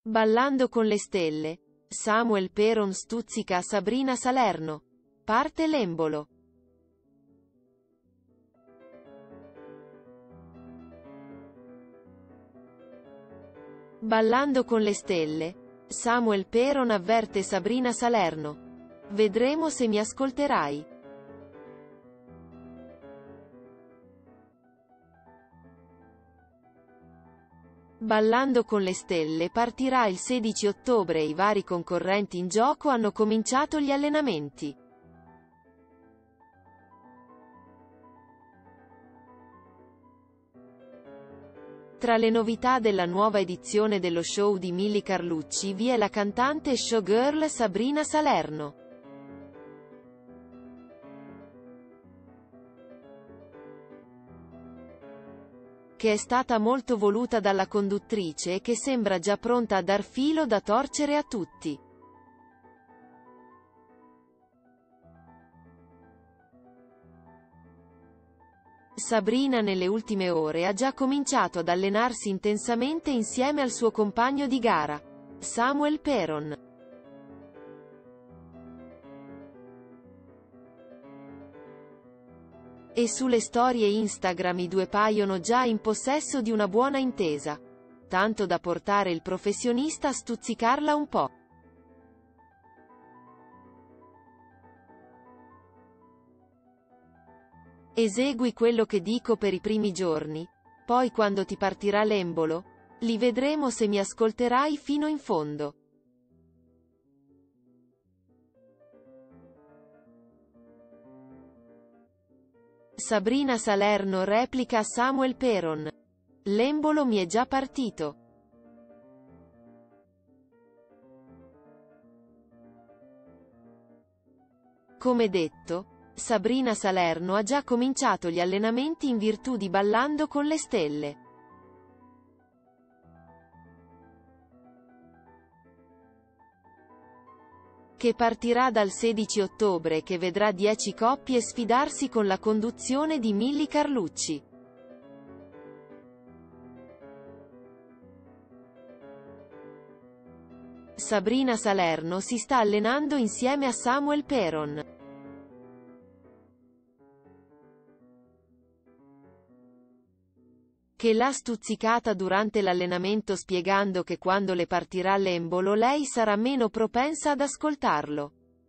Ballando con le stelle. Samuel Peron stuzzica Sabrina Salerno. Parte l'embolo. Ballando con le stelle. Samuel Peron avverte Sabrina Salerno. Vedremo se mi ascolterai. Ballando con le stelle partirà il 16 ottobre e i vari concorrenti in gioco hanno cominciato gli allenamenti. Tra le novità della nuova edizione dello show di Milly Carlucci vi è la cantante e showgirl Sabrina Salerno, che è stata molto voluta dalla conduttrice e che sembra già pronta a dar filo da torcere a tutti. Sabrina nelle ultime ore ha già cominciato ad allenarsi intensamente insieme al suo compagno di gara, Samuel Peron. E sulle storie Instagram i due paiono già in possesso di una buona intesa, tanto da portare il professionista a stuzzicarla un po'. Esegui quello che dico per i primi giorni, poi quando ti partirà l'embolo, li vedremo se mi ascolterai fino in fondo. Sabrina Salerno replica a Samuel Peron. L'embolo mi è già partito. Come detto, Sabrina Salerno ha già cominciato gli allenamenti in virtù di Ballando con le stelle, che partirà dal 16 ottobre e che vedrà 10 coppie sfidarsi con la conduzione di Milly Carlucci. Sabrina Salerno si sta allenando insieme a Samuel Peron, che l'ha stuzzicata durante l'allenamento spiegando che quando le partirà l'embolo lei sarà meno propensa ad ascoltarlo.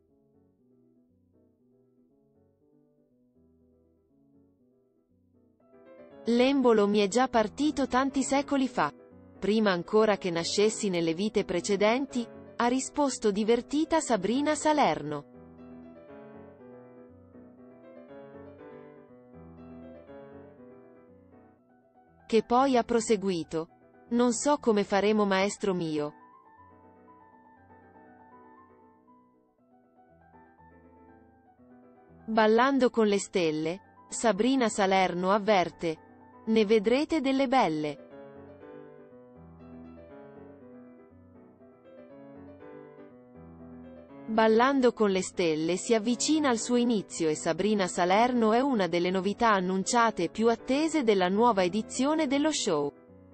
L'embolo mi è già partito tanti secoli fa. Prima ancora che nascessi nelle vite precedenti, ha risposto divertita Sabrina Salerno. Che poi ha proseguito. Non so come faremo maestro mio. Ballando con le stelle. Sabrina Salerno avverte. Ne vedrete delle belle. Ballando con le stelle si avvicina al suo inizio e Sabrina Salerno è una delle novità annunciate e più attese della nuova edizione dello show.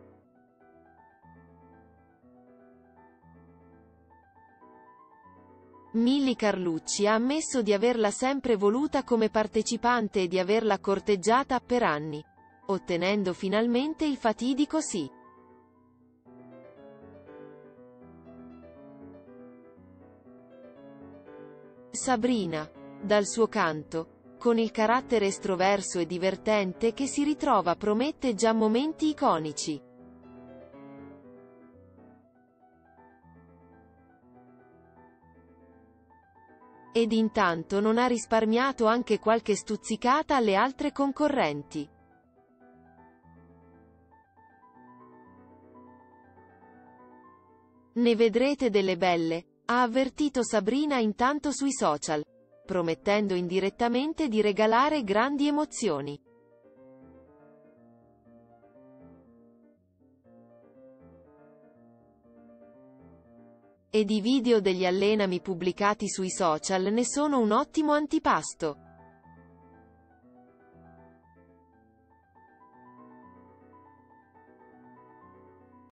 Milly Carlucci ha ammesso di averla sempre voluta come partecipante e di averla corteggiata per anni, ottenendo finalmente il fatidico sì. Sabrina, dal suo canto, con il carattere estroverso e divertente che si ritrova promette già momenti iconici. Ed intanto non ha risparmiato anche qualche stuzzicata alle altre concorrenti. Ne vedrete delle belle, ha avvertito Sabrina intanto sui social, promettendo indirettamente di regalare grandi emozioni. Ed i video degli allenami pubblicati sui social ne sono un ottimo antipasto.